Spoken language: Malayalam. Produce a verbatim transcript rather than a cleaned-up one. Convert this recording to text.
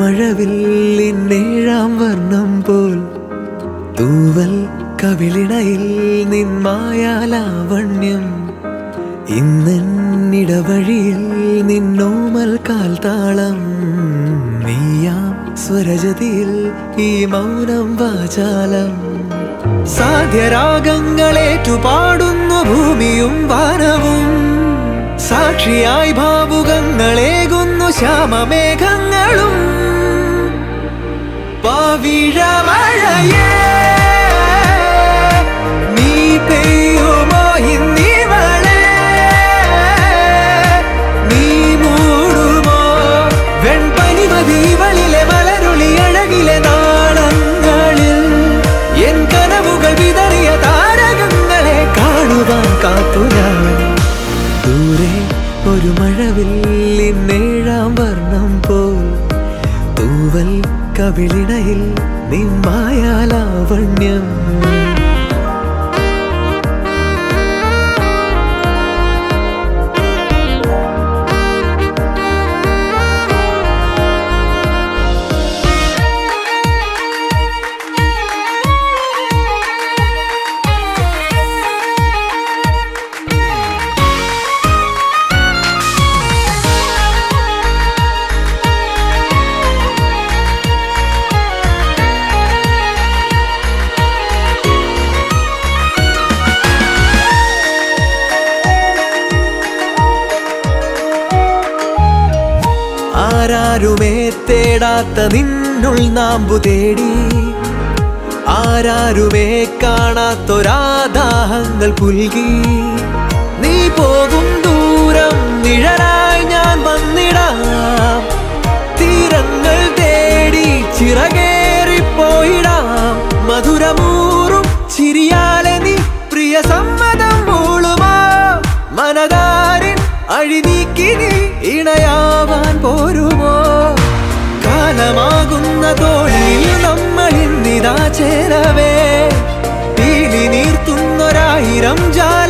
മഴവില്ലിന്നേഴാം വർണ്ണം പോൽ തൂവൽ കവിളിണയിൽ നിന്മായാലാവണ്യം ഇന്നിടവഴിയിൽ നിന്നോമൽ കാൽത്താളം നീയാം സ്വരജതിയിൽ ഈ മൗനം വാചാലം സാധ്യരാഗങ്ങളേറ്റുപാടുന്നു ഭൂമിയും വാനവും സാക്ഷിയായി ഭാവുകങ്ങളേകുന്നു ശ്യാമമേഘങ്ങളും പവിഴമഴയേ നീ പെയ്യുമോ ഇന്നിവളെ നീ മൂടുമോ വെൺപനിമതിവളിലെ മലരുളി അഴകിലെ നാളങ്ങളിൽ എൻ കനവുകൾ വിതറിയ താരകങ്ങളെ കാണുവാൻ കാത്തു ഞാൻ ദൂരെ ഒരു മഴവില്ലിന്നേഴാം വർണ്ണം പോൽ തൂവൽ കവിളിണയിൽ നിന്മായാലാവണ്യം ആരാരുമേ തേടാത്ത നിന്നുൾ നാമ്പു തേടി ആരാരുമേ കാണാത്തൊരാദാഹങ്ങൾ പുൽകി നീ പോകും ദൂരം നിഴലായി ഞാൻ വന്നിടാം തീരങ്ങൾ തേടി ചിറകേറിപ്പോയിടാം മധുരമൂറും ചിരിയാലെ നീ പ്രിയ സമ്മതം മൂളുമാ മനതാരിൻ അഴിനീക്കി നീ ഇണയാവാൻ പോരുമോ കാലമാകുന്ന തോണിയിൽ നമ്മൾ ഇന്നിതാ ചേരവേ തീലി നീർത്തുന്നൊരായിരം ജാ